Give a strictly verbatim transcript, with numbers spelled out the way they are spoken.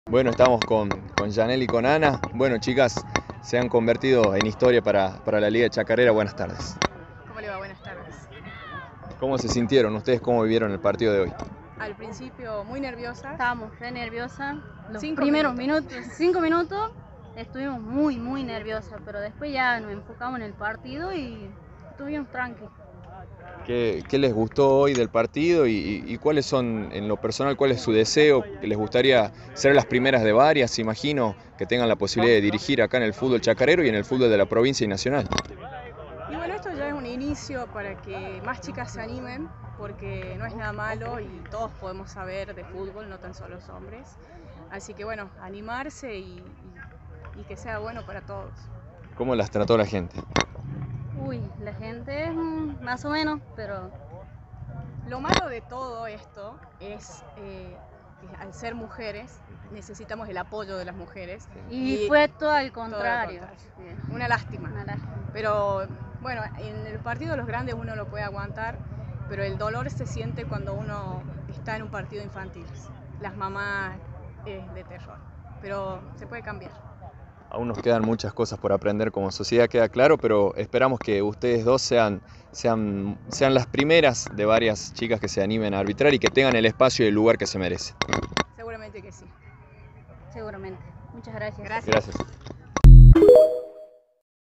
Bueno, estamos con, con Yanel y con Ana. Bueno, chicas, se han convertido en historia para, para la Liga de Chacarera. Buenas tardes. ¿Cómo le va? Buenas tardes. ¿Cómo se sintieron? ¿Ustedes cómo vivieron el partido de hoy? Al principio muy nerviosa. Estábamos re nerviosas. Los Cinco primeros minutos. minutos, cinco minutos, estuvimos muy, muy nerviosas, pero después ya nos enfocamos en el partido y estuvimos tranquilos. ¿Qué, qué les gustó hoy del partido y, y, y cuáles son, en lo personal, cuál es su deseo? ¿Que les gustaría ser las primeras de varias, imagino, que tengan la posibilidad de dirigir acá en el fútbol chacarero y en el fútbol de la provincia y nacional? Y bueno, esto ya es un inicio para que más chicas se animen, porque no es nada malo y todos podemos saber de fútbol, no tan solo los hombres. Así que bueno, animarse y, y, y que sea bueno para todos. ¿Cómo las trató la gente? Uy, la gente mm, más o menos, pero Lo malo de todo esto es eh, que al ser mujeres necesitamos el apoyo de las mujeres. y, fue todo al todo lo contrario. contrario. Una lástima. Una lástima. Pero bueno, en el partido de los grandes uno lo puede aguantar, pero el dolor se siente cuando uno está en un partido infantil. Las mamás es de terror, pero se puede cambiar. Aún nos quedan muchas cosas por aprender como sociedad, queda claro, pero esperamos que ustedes dos sean, sean, sean las primeras de varias chicas que se animen a arbitrar y que tengan el espacio y el lugar que se merecen. Seguramente que sí. Seguramente. Muchas gracias. Gracias. Gracias.